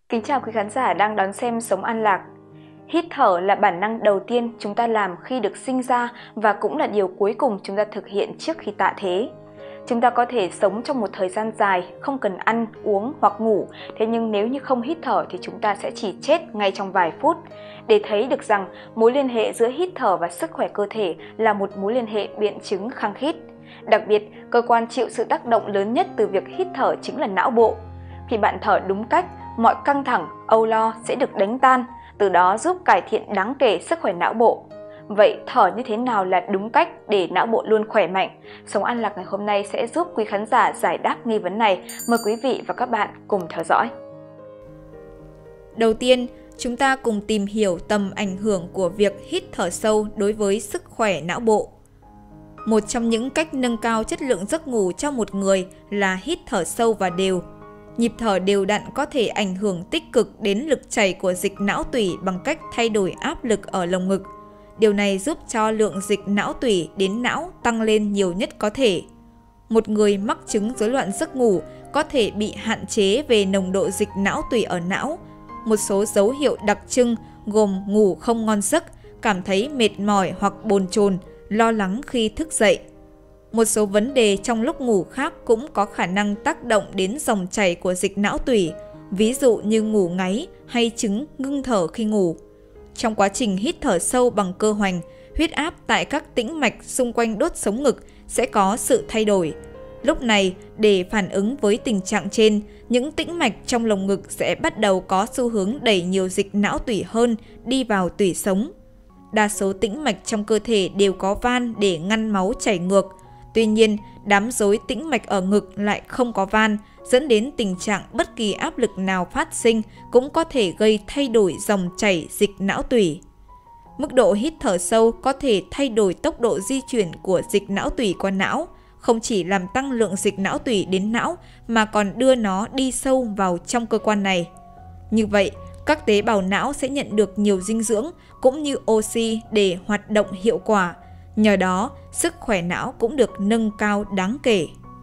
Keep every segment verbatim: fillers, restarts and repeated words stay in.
Kính chào quý khán giả đang đón xem Sống An Lạc. Hít thở là bản năng đầu tiên chúng ta làm khi được sinh ra và cũng là điều cuối cùng chúng ta thực hiện trước khi tạ thế. Chúng ta có thể sống trong một thời gian dài, không cần ăn, uống hoặc ngủ, thế nhưng nếu như không hít thở thì chúng ta sẽ chỉ chết ngay trong vài phút. Để thấy được rằng mối liên hệ giữa hít thở và sức khỏe cơ thể là một mối liên hệ biện chứng khăng khít. Đặc biệt, cơ quan chịu sự tác động lớn nhất từ việc hít thở chính là não bộ. Khi bạn thở đúng cách, mọi căng thẳng, âu lo sẽ được đánh tan, từ đó giúp cải thiện đáng kể sức khỏe não bộ. Vậy thở như thế nào là đúng cách để não bộ luôn khỏe mạnh? Sống An Lạc ngày hôm nay sẽ giúp quý khán giả giải đáp nghi vấn này. Mời quý vị và các bạn cùng theo dõi. Đầu tiên, chúng ta cùng tìm hiểu tầm ảnh hưởng của việc hít thở sâu đối với sức khỏe não bộ. Một trong những cách nâng cao chất lượng giấc ngủ cho một người là hít thở sâu và đều. Nhịp thở đều đặn có thể ảnh hưởng tích cực đến lực chảy của dịch não tủy bằng cách thay đổi áp lực ở lồng ngực. Điều này giúp cho lượng dịch não tủy đến não tăng lên nhiều nhất có thể. Một người mắc chứng rối loạn giấc ngủ có thể bị hạn chế về nồng độ dịch não tủy ở não. Một số dấu hiệu đặc trưng gồm ngủ không ngon giấc, cảm thấy mệt mỏi hoặc bồn chồn, lo lắng khi thức dậy. Một số vấn đề trong lúc ngủ khác cũng có khả năng tác động đến dòng chảy của dịch não tủy, ví dụ như ngủ ngáy hay chứng ngưng thở khi ngủ. Trong quá trình hít thở sâu bằng cơ hoành, huyết áp tại các tĩnh mạch xung quanh đốt sống ngực sẽ có sự thay đổi. Lúc này, để phản ứng với tình trạng trên, những tĩnh mạch trong lồng ngực sẽ bắt đầu có xu hướng đẩy nhiều dịch não tủy hơn đi vào tủy sống. Đa số tĩnh mạch trong cơ thể đều có van để ngăn máu chảy ngược. Tuy nhiên, đám rối tĩnh mạch ở ngực lại không có van, dẫn đến tình trạng bất kỳ áp lực nào phát sinh cũng có thể gây thay đổi dòng chảy dịch não tủy. Mức độ hít thở sâu có thể thay đổi tốc độ di chuyển của dịch não tủy qua não, không chỉ làm tăng lượng dịch não tủy đến não mà còn đưa nó đi sâu vào trong cơ quan này. Như vậy, các tế bào não sẽ nhận được nhiều dinh dưỡng cũng như oxy để hoạt động hiệu quả. Nhờ đó, sức khỏe não cũng được nâng cao đáng kể.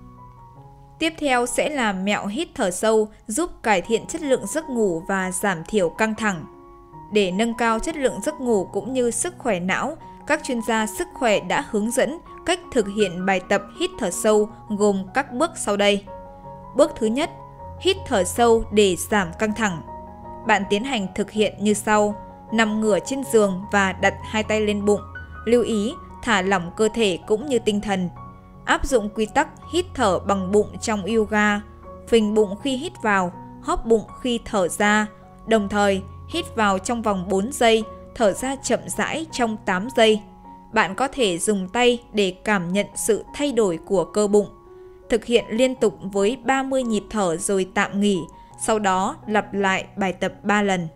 Tiếp theo sẽ là mẹo hít thở sâu giúp cải thiện chất lượng giấc ngủ và giảm thiểu căng thẳng. Để nâng cao chất lượng giấc ngủ cũng như sức khỏe não, các chuyên gia sức khỏe đã hướng dẫn cách thực hiện bài tập hít thở sâu gồm các bước sau đây. Bước thứ nhất, hít thở sâu để giảm căng thẳng. Bạn tiến hành thực hiện như sau: nằm ngửa trên giường và đặt hai tay lên bụng. Lưu ý thả lỏng cơ thể cũng như tinh thần. Áp dụng quy tắc hít thở bằng bụng trong yoga, phình bụng khi hít vào, hóp bụng khi thở ra, đồng thời hít vào trong vòng bốn giây, thở ra chậm rãi trong tám giây. Bạn có thể dùng tay để cảm nhận sự thay đổi của cơ bụng. Thực hiện liên tục với ba mươi nhịp thở rồi tạm nghỉ, sau đó lặp lại bài tập ba lần.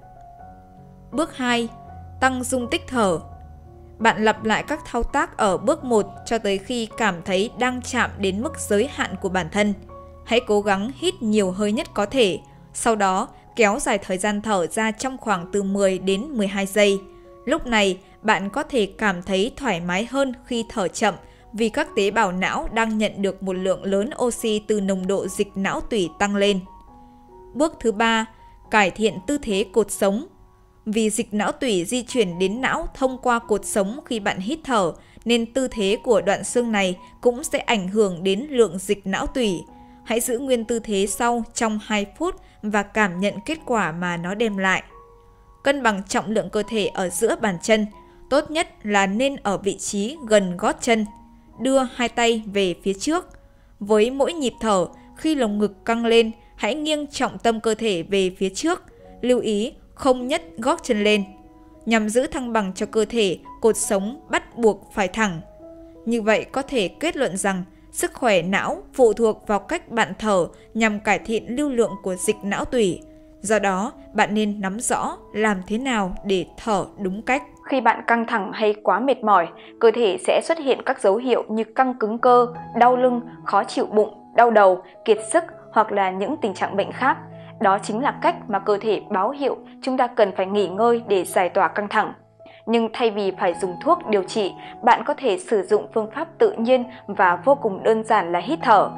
Bước hai. Tăng dung tích thở. Bạn lặp lại các thao tác ở bước một cho tới khi cảm thấy đang chạm đến mức giới hạn của bản thân. Hãy cố gắng hít nhiều hơi nhất có thể, sau đó kéo dài thời gian thở ra trong khoảng từ mười đến mười hai giây. Lúc này, bạn có thể cảm thấy thoải mái hơn khi thở chậm vì các tế bào não đang nhận được một lượng lớn oxy từ nồng độ dịch não tủy tăng lên. Bước thứ ba, cải thiện tư thế cột sống. Vì dịch não tủy di chuyển đến não thông qua cột sống khi bạn hít thở, nên tư thế của đoạn xương này cũng sẽ ảnh hưởng đến lượng dịch não tủy. Hãy giữ nguyên tư thế sau trong hai phút và cảm nhận kết quả mà nó đem lại. Cân bằng trọng lượng cơ thể ở giữa bàn chân, tốt nhất là nên ở vị trí gần gót chân. Đưa hai tay về phía trước. Với mỗi nhịp thở, khi lồng ngực căng lên, hãy nghiêng trọng tâm cơ thể về phía trước. Lưu ý không nhấc gót chân lên. Nhằm giữ thăng bằng cho cơ thể, cột sống bắt buộc phải thẳng. Như vậy có thể kết luận rằng sức khỏe não phụ thuộc vào cách bạn thở nhằm cải thiện lưu lượng của dịch não tủy. Do đó, bạn nên nắm rõ làm thế nào để thở đúng cách. Khi bạn căng thẳng hay quá mệt mỏi, cơ thể sẽ xuất hiện các dấu hiệu như căng cứng cơ, đau lưng, khó chịu bụng, đau đầu, kiệt sức hoặc là những tình trạng bệnh khác. Đó chính là cách mà cơ thể báo hiệu chúng ta cần phải nghỉ ngơi để giải tỏa căng thẳng. Nhưng thay vì phải dùng thuốc điều trị, bạn có thể sử dụng phương pháp tự nhiên và vô cùng đơn giản là hít thở.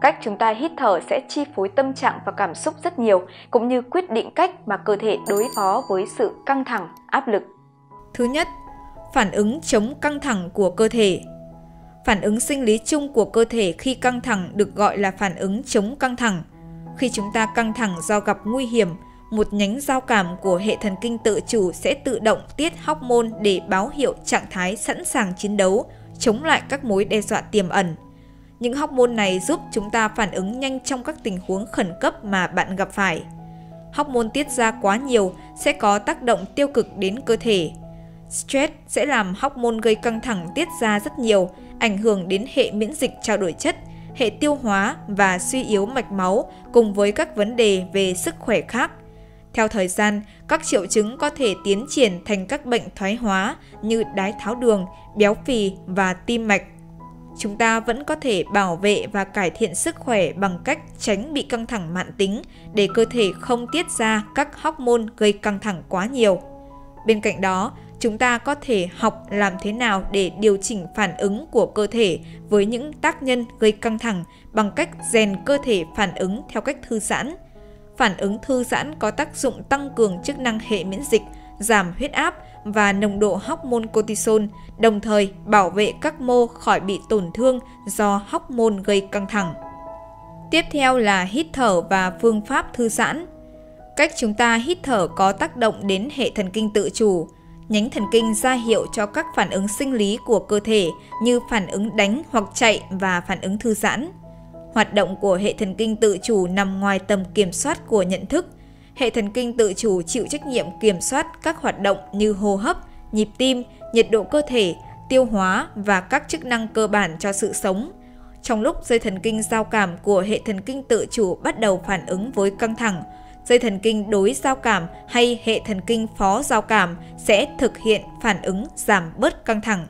Cách chúng ta hít thở sẽ chi phối tâm trạng và cảm xúc rất nhiều, cũng như quyết định cách mà cơ thể đối phó với sự căng thẳng, áp lực. Thứ nhất, phản ứng chống căng thẳng của cơ thể. Phản ứng sinh lý chung của cơ thể khi căng thẳng được gọi là phản ứng chống căng thẳng. Khi chúng ta căng thẳng do gặp nguy hiểm, một nhánh giao cảm của hệ thần kinh tự chủ sẽ tự động tiết hormone để báo hiệu trạng thái sẵn sàng chiến đấu, chống lại các mối đe dọa tiềm ẩn. Những hormone này giúp chúng ta phản ứng nhanh trong các tình huống khẩn cấp mà bạn gặp phải. Hormone tiết ra quá nhiều sẽ có tác động tiêu cực đến cơ thể. Stress sẽ làm hormone gây căng thẳng tiết ra rất nhiều, ảnh hưởng đến hệ miễn dịch trao đổi chất, hệ tiêu hóa và suy yếu mạch máu cùng với các vấn đề về sức khỏe khác. Theo thời gian, các triệu chứng có thể tiến triển thành các bệnh thoái hóa như đái tháo đường, béo phì và tim mạch. Chúng ta vẫn có thể bảo vệ và cải thiện sức khỏe bằng cách tránh bị căng thẳng mãn tính để cơ thể không tiết ra các hormone gây căng thẳng quá nhiều. Bên cạnh đó, chúng ta có thể học làm thế nào để điều chỉnh phản ứng của cơ thể với những tác nhân gây căng thẳng bằng cách rèn cơ thể phản ứng theo cách thư giãn. Phản ứng thư giãn có tác dụng tăng cường chức năng hệ miễn dịch, giảm huyết áp và nồng độ hormone cortisol, đồng thời bảo vệ các mô khỏi bị tổn thương do hormone gây căng thẳng. Tiếp theo là hít thở và phương pháp thư giãn. Cách chúng ta hít thở có tác động đến hệ thần kinh tự chủ. Nhánh thần kinh ra hiệu cho các phản ứng sinh lý của cơ thể như phản ứng đánh hoặc chạy và phản ứng thư giãn. Hoạt động của hệ thần kinh tự chủ nằm ngoài tầm kiểm soát của nhận thức. Hệ thần kinh tự chủ chịu trách nhiệm kiểm soát các hoạt động như hô hấp, nhịp tim, nhiệt độ cơ thể, tiêu hóa và các chức năng cơ bản cho sự sống. Trong lúc dây thần kinh giao cảm của hệ thần kinh tự chủ bắt đầu phản ứng với căng thẳng, dây thần kinh đối giao cảm hay hệ thần kinh phó giao cảm sẽ thực hiện phản ứng giảm bớt căng thẳng.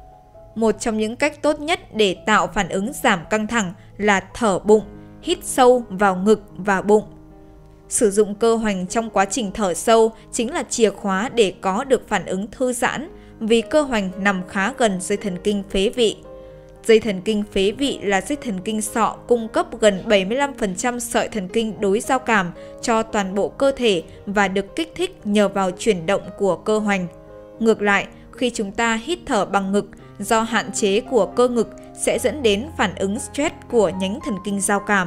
Một trong những cách tốt nhất để tạo phản ứng giảm căng thẳng là thở bụng, hít sâu vào ngực và bụng. Sử dụng cơ hoành trong quá trình thở sâu chính là chìa khóa để có được phản ứng thư giãn, vì cơ hoành nằm khá gần dây thần kinh phế vị. Dây thần kinh phế vị là dây thần kinh sọ cung cấp gần bảy mươi lăm phần trăm sợi thần kinh đối giao cảm cho toàn bộ cơ thể và được kích thích nhờ vào chuyển động của cơ hoành. Ngược lại, khi chúng ta hít thở bằng ngực, do hạn chế của cơ ngực sẽ dẫn đến phản ứng stress của nhánh thần kinh giao cảm.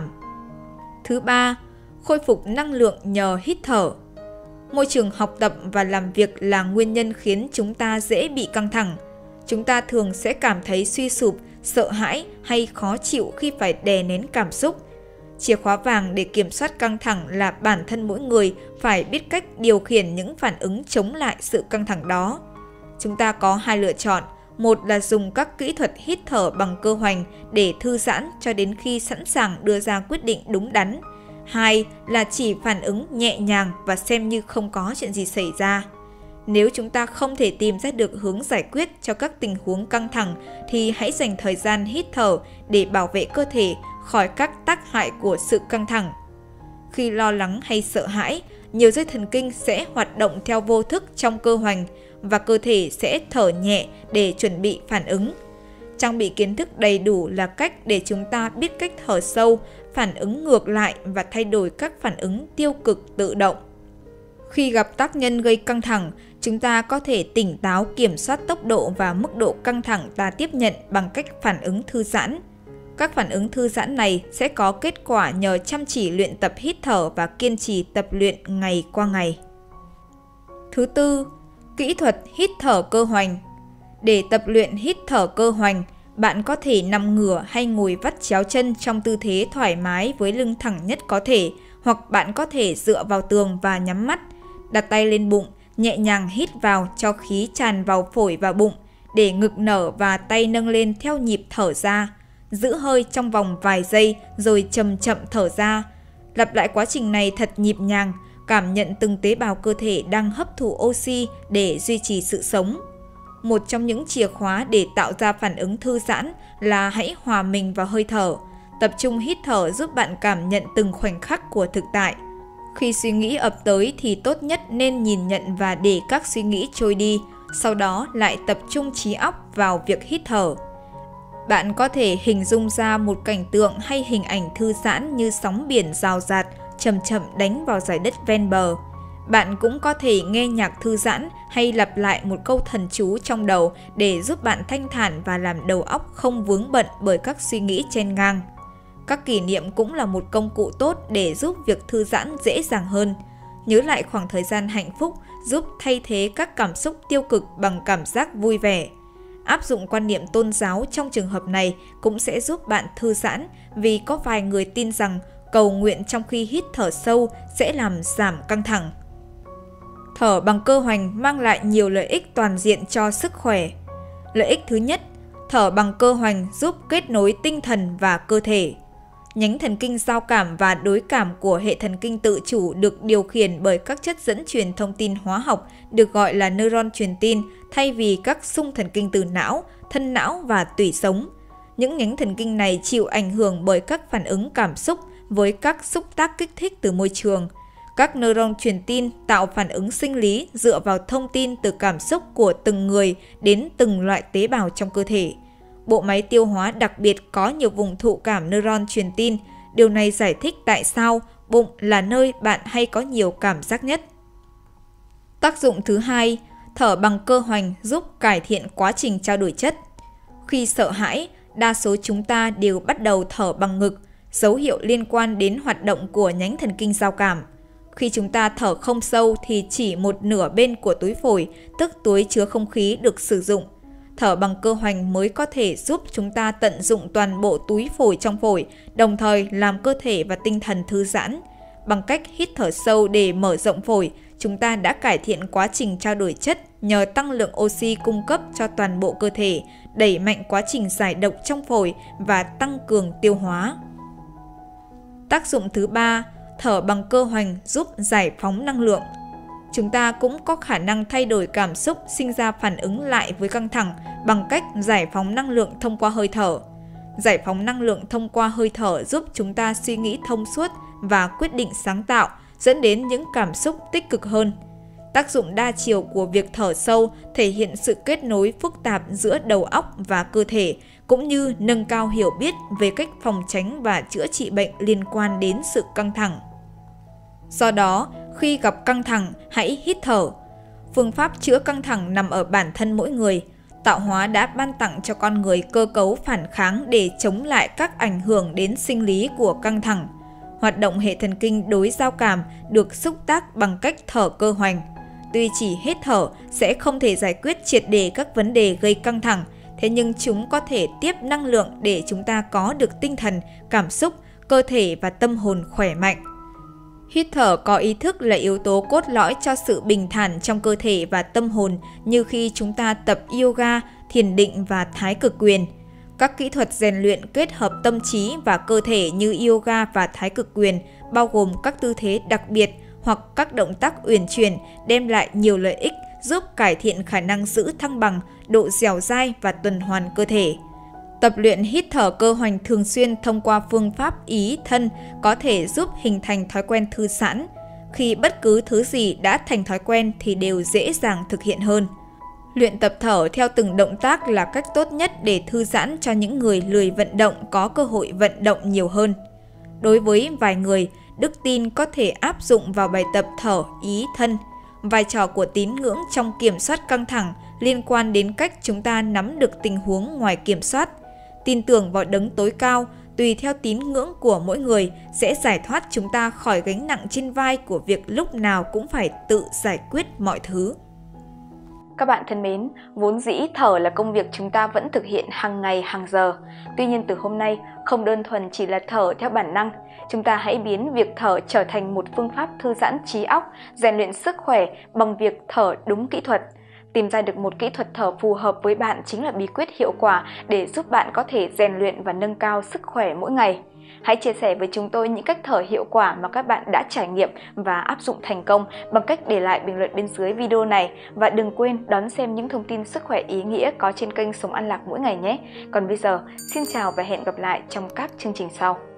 Thứ ba, khôi phục năng lượng nhờ hít thở. Môi trường học tập và làm việc là nguyên nhân khiến chúng ta dễ bị căng thẳng. Chúng ta thường sẽ cảm thấy suy sụp, sợ hãi hay khó chịu khi phải đè nén cảm xúc. Chìa khóa vàng để kiểm soát căng thẳng là bản thân mỗi người phải biết cách điều khiển những phản ứng chống lại sự căng thẳng đó. Chúng ta có hai lựa chọn. Một là dùng các kỹ thuật hít thở bằng cơ hoành để thư giãn cho đến khi sẵn sàng đưa ra quyết định đúng đắn. Hai là chỉ phản ứng nhẹ nhàng và xem như không có chuyện gì xảy ra. Nếu chúng ta không thể tìm ra được hướng giải quyết cho các tình huống căng thẳng thì hãy dành thời gian hít thở để bảo vệ cơ thể khỏi các tác hại của sự căng thẳng. Khi lo lắng hay sợ hãi, nhiều dây thần kinh sẽ hoạt động theo vô thức trong cơ hoành và cơ thể sẽ thở nhẹ để chuẩn bị phản ứng. Trang bị kiến thức đầy đủ là cách để chúng ta biết cách thở sâu, phản ứng ngược lại và thay đổi các phản ứng tiêu cực tự động. Khi gặp tác nhân gây căng thẳng, chúng ta có thể tỉnh táo kiểm soát tốc độ và mức độ căng thẳng ta tiếp nhận bằng cách phản ứng thư giãn. Các phản ứng thư giãn này sẽ có kết quả nhờ chăm chỉ luyện tập hít thở và kiên trì tập luyện ngày qua ngày. Thứ tư, kỹ thuật hít thở cơ hoành. Để tập luyện hít thở cơ hoành, bạn có thể nằm ngửa hay ngồi vắt chéo chân trong tư thế thoải mái với lưng thẳng nhất có thể, hoặc bạn có thể dựa vào tường và nhắm mắt, đặt tay lên bụng, nhẹ nhàng hít vào cho khí tràn vào phổi và bụng, để ngực nở và tay nâng lên theo nhịp thở ra. Giữ hơi trong vòng vài giây rồi chậm chậm thở ra. Lặp lại quá trình này thật nhịp nhàng, cảm nhận từng tế bào cơ thể đang hấp thụ oxy để duy trì sự sống. Một trong những chìa khóa để tạo ra phản ứng thư giãn là hãy hòa mình vào hơi thở. Tập trung hít thở giúp bạn cảm nhận từng khoảnh khắc của thực tại. Khi suy nghĩ ập tới thì tốt nhất nên nhìn nhận và để các suy nghĩ trôi đi, sau đó lại tập trung trí óc vào việc hít thở. Bạn có thể hình dung ra một cảnh tượng hay hình ảnh thư giãn như sóng biển rào rạt, chậm chậm đánh vào dải đất ven bờ. Bạn cũng có thể nghe nhạc thư giãn hay lặp lại một câu thần chú trong đầu để giúp bạn thanh thản và làm đầu óc không vướng bận bởi các suy nghĩ chen ngang. Các kỷ niệm cũng là một công cụ tốt để giúp việc thư giãn dễ dàng hơn. Nhớ lại khoảng thời gian hạnh phúc giúp thay thế các cảm xúc tiêu cực bằng cảm giác vui vẻ. Áp dụng quan niệm tôn giáo trong trường hợp này cũng sẽ giúp bạn thư giãn, vì có vài người tin rằng cầu nguyện trong khi hít thở sâu sẽ làm giảm căng thẳng. Thở bằng cơ hoành mang lại nhiều lợi ích toàn diện cho sức khỏe. Lợi ích thứ nhất, thở bằng cơ hoành giúp kết nối tinh thần và cơ thể. Nhánh thần kinh giao cảm và đối cảm của hệ thần kinh tự chủ được điều khiển bởi các chất dẫn truyền thông tin hóa học được gọi là neuron truyền tin, thay vì các xung thần kinh từ não, thân não và tủy sống. Những nhánh thần kinh này chịu ảnh hưởng bởi các phản ứng cảm xúc với các xúc tác kích thích từ môi trường. Các neuron truyền tin tạo phản ứng sinh lý dựa vào thông tin từ cảm xúc của từng người đến từng loại tế bào trong cơ thể. Bộ máy tiêu hóa đặc biệt có nhiều vùng thụ cảm neuron truyền tin. Điều này giải thích tại sao bụng là nơi bạn hay có nhiều cảm giác nhất. Tác dụng thứ hai, thở bằng cơ hoành giúp cải thiện quá trình trao đổi chất. Khi sợ hãi, đa số chúng ta đều bắt đầu thở bằng ngực, dấu hiệu liên quan đến hoạt động của nhánh thần kinh giao cảm. Khi chúng ta thở không sâu thì chỉ một nửa bên của túi phổi, tức túi chứa không khí, được sử dụng. Thở bằng cơ hoành mới có thể giúp chúng ta tận dụng toàn bộ túi phổi trong phổi, đồng thời làm cơ thể và tinh thần thư giãn. Bằng cách hít thở sâu để mở rộng phổi, chúng ta đã cải thiện quá trình trao đổi chất nhờ tăng lượng oxy cung cấp cho toàn bộ cơ thể, đẩy mạnh quá trình giải độc trong phổi và tăng cường tiêu hóa. Tác dụng thứ ba, thở bằng cơ hoành giúp giải phóng năng lượng. Chúng ta cũng có khả năng thay đổi cảm xúc, sinh ra phản ứng lại với căng thẳng bằng cách giải phóng năng lượng thông qua hơi thở. Giải phóng năng lượng thông qua hơi thở giúp chúng ta suy nghĩ thông suốt và quyết định sáng tạo, dẫn đến những cảm xúc tích cực hơn. Tác dụng đa chiều của việc thở sâu thể hiện sự kết nối phức tạp giữa đầu óc và cơ thể, cũng như nâng cao hiểu biết về cách phòng tránh và chữa trị bệnh liên quan đến sự căng thẳng. Do đó, khi gặp căng thẳng, hãy hít thở. Phương pháp chữa căng thẳng nằm ở bản thân mỗi người. Tạo hóa đã ban tặng cho con người cơ cấu phản kháng để chống lại các ảnh hưởng đến sinh lý của căng thẳng. Hoạt động hệ thần kinh đối giao cảm được xúc tác bằng cách thở cơ hoành. Tuy chỉ hít thở sẽ không thể giải quyết triệt để các vấn đề gây căng thẳng, thế nhưng chúng có thể tiếp năng lượng để chúng ta có được tinh thần, cảm xúc, cơ thể và tâm hồn khỏe mạnh. Hít thở có ý thức là yếu tố cốt lõi cho sự bình thản trong cơ thể và tâm hồn, như khi chúng ta tập yoga, thiền định và thái cực quyền. Các kỹ thuật rèn luyện kết hợp tâm trí và cơ thể như yoga và thái cực quyền, bao gồm các tư thế đặc biệt hoặc các động tác uyển chuyển, đem lại nhiều lợi ích, giúp cải thiện khả năng giữ thăng bằng, độ dẻo dai và tuần hoàn cơ thể. Tập luyện hít thở cơ hoành thường xuyên thông qua phương pháp ý thân có thể giúp hình thành thói quen thư giãn. Khi bất cứ thứ gì đã thành thói quen thì đều dễ dàng thực hiện hơn. Luyện tập thở theo từng động tác là cách tốt nhất để thư giãn cho những người lười vận động có cơ hội vận động nhiều hơn. Đối với vài người, đức tin có thể áp dụng vào bài tập thở ý thân. Vai trò của tín ngưỡng trong kiểm soát căng thẳng liên quan đến cách chúng ta nắm được tình huống ngoài kiểm soát. Tin tưởng vào đấng tối cao, tùy theo tín ngưỡng của mỗi người, sẽ giải thoát chúng ta khỏi gánh nặng trên vai của việc lúc nào cũng phải tự giải quyết mọi thứ. Các bạn thân mến, vốn dĩ thở là công việc chúng ta vẫn thực hiện hàng ngày hàng giờ. Tuy nhiên từ hôm nay, không đơn thuần chỉ là thở theo bản năng, chúng ta hãy biến việc thở trở thành một phương pháp thư giãn trí óc, rèn luyện sức khỏe bằng việc thở đúng kỹ thuật. Tìm ra được một kỹ thuật thở phù hợp với bạn chính là bí quyết hiệu quả để giúp bạn có thể rèn luyện và nâng cao sức khỏe mỗi ngày. Hãy chia sẻ với chúng tôi những cách thở hiệu quả mà các bạn đã trải nghiệm và áp dụng thành công bằng cách để lại bình luận bên dưới video này. Và đừng quên đón xem những thông tin sức khỏe ý nghĩa có trên kênh Sống An Lạc mỗi ngày nhé. Còn bây giờ, xin chào và hẹn gặp lại trong các chương trình sau.